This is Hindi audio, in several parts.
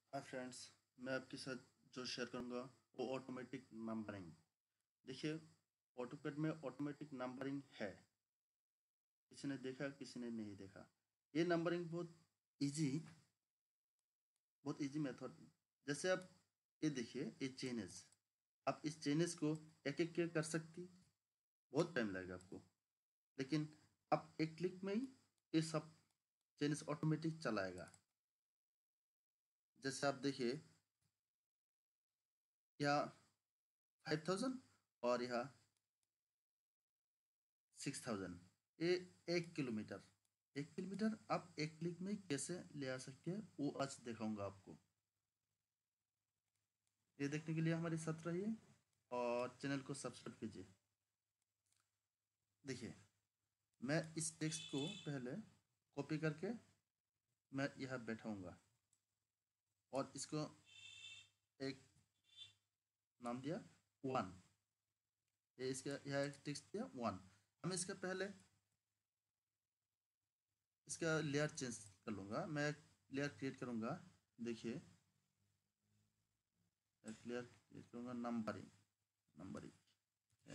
हाय फ्रेंड्स, मैं आपके साथ जो शेयर करूंगा वो ऑटोमेटिक नंबरिंग। देखिए, ऑटोकैड में ऑटोमेटिक नंबरिंग है। किसी ने देखा, किसी ने नहीं देखा। ये नंबरिंग इजी बहुत इजी मेथड। जैसे आप ये देखिए, ये चेंजेस, आप इस चेंजेस को एक एक कर सकती। बहुत टाइम लगेगा आपको, लेकिन आप एक क्लिक में ही ये सब चेंजेस ऑटोमेटिक चलाएगा। जैसे आप देखिए, यहाँ 5000 और यहाँ 6000। ये 1 किलोमीटर, 1 किलोमीटर आप एक क्लिक में कैसे ले आ सकते हैं वो आज दिखाऊंगा आपको। ये देखने के लिए हमारे साथ रहिए और चैनल को सब्सक्राइब कीजिए। देखिए, मैं इस टेक्स्ट को पहले कॉपी करके मैं यहाँ बैठाऊंगा और इसको एक नाम दिया 1। ये इसका यहाँ एक टेक्स्ट दिया 1। हम इसका पहले इसका लेयर चेंज कर लूँगा। मैं लेयर क्रिएट करूँगा। देखिए, लेयर क्रिएट करूँगा नंबरिंग, नंबरिंग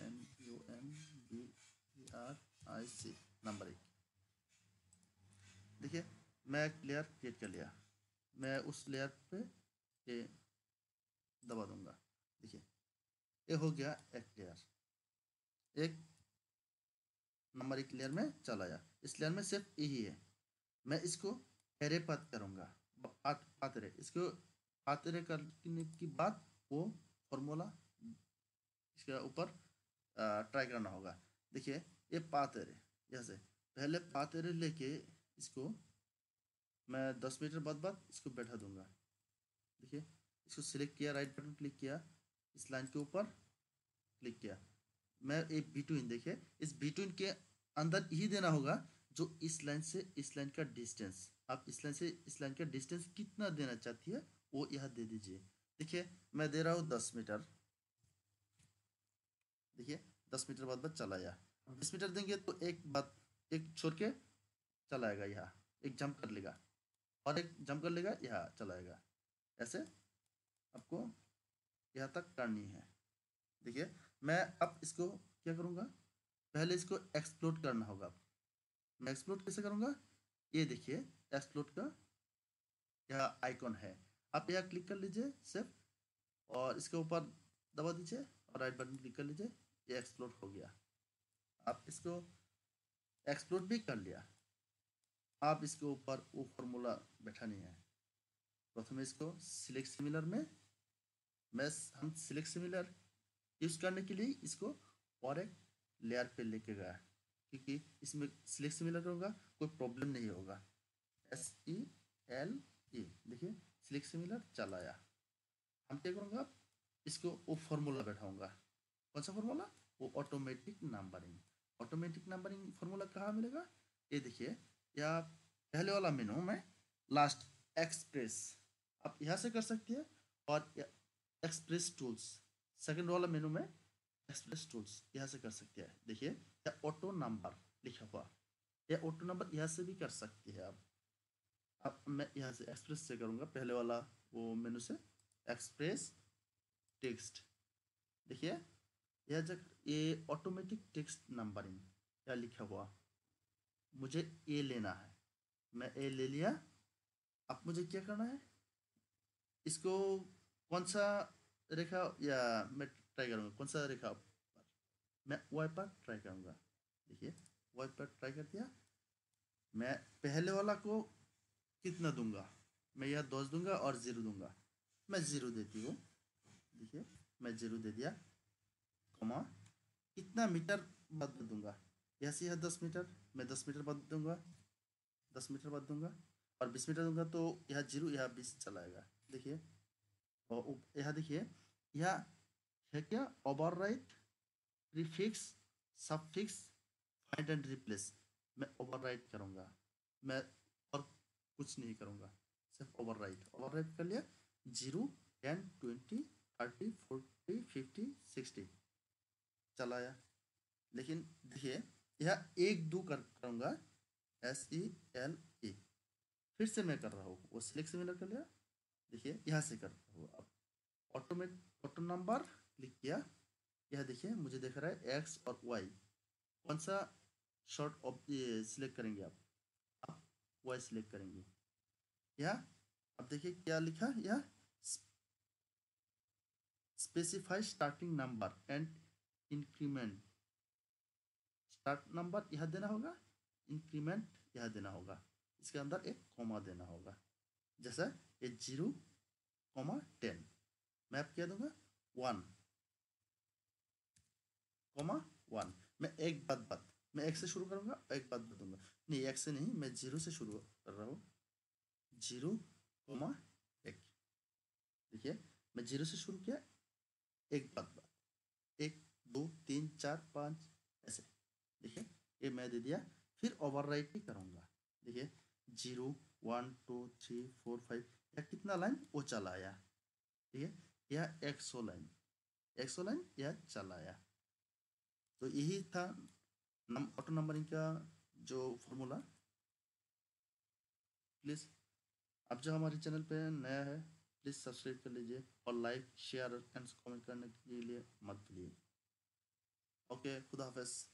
NUMBERIC, नंबरिंग। देखिए, मैं एक लेयर क्रिएट कर लिया। मैं उस लेयर पे ये दबा दूंगा। देखिए, ये हो गया एक लेयर। एक नंबर एक लेयर में चला आया। इस लेयर में सिर्फ यही है। मैं इसको एरे पाथ करूँगा। पाथ एरे, इसको पाथ एरे करने के बाद वो फॉर्मूला इसके ऊपर ट्राई करना होगा। देखिए, ये पाथ एरे, जैसे पहले पाथ एरे लेके इसको मैं 10 मीटर बाद बाद इसको बैठा दूंगा। देखिए, इसको सिलेक्ट किया, राइट बटन क्लिक किया, इस लाइन के ऊपर क्लिक किया। मैं एक बिटवीन, देखिए इस बिटवीन के अंदर ही देना होगा जो इस लाइन से इस लाइन का डिस्टेंस। आप इस लाइन से इस लाइन का डिस्टेंस कितना देना चाहती है वो यहाँ दे दीजिए। देखिए, मैं दे रहा हूँ 10 मीटर। देखिए, 10 मीटर बाद बाद चला आया। 20 मीटर देंगे तो एक छोड़ के चलाएगा, यहाँ एक जंप कर लेगा और एक जंप कर लेगा, यहाँ चलाएगा। ऐसे आपको यहाँ तक करनी है। देखिए, मैं अब इसको क्या करूँगा, पहले इसको एक्सप्लोड करना होगा। मैं एक्सप्लोड कैसे करूँगा, ये देखिए एक्सप्लोड का यहाँ आइकॉन है। आप यहाँ क्लिक कर लीजिए सिर्फ, और इसके ऊपर दबा दीजिए और राइट बटन क्लिक कर लीजिए। ये एक्सप्लोड हो गया। आप इसको एक्सप्लोड भी कर लिया। आप इसके ऊपर वो फॉर्मूला बैठानी है। प्रथम इसको सिलेक्ट सिमिलर में हम सिलेक्ट सिमिलर यूज करने के लिए इसको और एक लेयर पे लेके गया, क्योंकि इसमें सिलेक्ट सिमिलर होगा, कोई प्रॉब्लम नहीं होगा। SELE, देखिए सिलेक्ट सिमिलर चला आया। हम क्या करूँगा, इसको वो फॉर्मूला बैठाऊंगा। कौन सा फॉर्मूला, वो automatic numbering. Automatic numbering formula कहाँ मिलेगा, ये देखिए, या पहले वाला मेनू में लास्ट एक्सप्रेस, आप यहाँ से कर सकती है। और एक्सप्रेस टूल्स, सेकंड वाला मेनू में एक्सप्रेस टूल्स, यहाँ से कर सकते हैं। देखिए, या ऑटो नंबर लिखा हुआ, या ऑटो नंबर यहाँ से भी कर सकती है आप। अब मैं यहाँ से एक्सप्रेस से करूँगा, पहले वाला वो मेनू से एक्सप्रेस टेक्स्ट। देखिए, यह जब ये ऑटोमेटिक टेक्स्ट नंबरिंग क्या लिखा हुआ, मुझे ए लेना है। मैं ए ले लिया। अब मुझे क्या करना है, इसको कौन सा रेखा, या मैं ट्राई करूँगा कौन सा रेखा पर, मैं वाई पर ट्राई करूँगा। देखिए, वाई पर ट्राई कर दिया। मैं पहले वाला को कितना दूंगा, मैं यह 10 दूंगा और 0 दूंगा। मैं 0 देती हूँ। देखिए, मैं 0 दे दिया, कॉमा कितना मीटर बाद दूंगा, यहाँ से यह 10 मीटर, मैं 10 मीटर बाद दूंगा, 10 मीटर बाद दूंगा, और 20 मीटर दूंगा तो यहाँ 0, यहाँ 20 चलाएगा। देखिए, और यहाँ देखिए, यहाँ है क्या, overwrite, prefix, suffix, find and replace. मैं ओवरराइट करूँगा, मैं और कुछ नहीं करूँगा, सिर्फ ओवरराइट। ओवरराइट कर लिया, 0, 10, 20, 30, 40, 50, 60 चलाया। लेकिन देखिए, यह 1 2 करूँगा, SELE। फिर से मैं कर रहा हूँ, वो सिलेक्ट से मिलर कर लिया। देखिए यहाँ से करता हूँ अब ऑटो नंबर क्लिक किया, यह देखिए मुझे दिख रहा है एक्स और वाई, कौन सा शॉर्ट ऑफ सिलेक्ट करेंगे आप वाई सिलेक्ट करेंगे। यह अब देखिए क्या लिखा, यह specify starting number and increment, start number यह देना होगा, इंक्रीमेंट यह देना होगा, इसके अंदर एक कॉमा देना होगा, जैसा ये 0,10 मैं आप क्या दूंगा 1,1। मैं एक बात मैं एक से शुरू करूंगा, एक बात दूंगा, नहीं एक से नहीं, मैं 0 से शुरू कर रहा हूँ, 0,1। देखिए मैं 0 से शुरू किया, एक बात 1 2 3 4 5 ऐसे, देखिए ये मैं दे दिया, फिर ओवरराइट भी करूंगा। देखिए 0 1 2 3 4 5, यह कितना लाइन वो चलाया, ठीक है, यह 100 लाइन यह चलाया। तो यही था ऑटो नंबरिंग का जो फॉर्मूला। प्लीज़ आप जो हमारे चैनल पे नया है प्लीज़ सब्सक्राइब कर लीजिए और लाइक शेयर एंड कमेंट करने के लिए मत भूलिए। ओके, खुदा हाफिज़।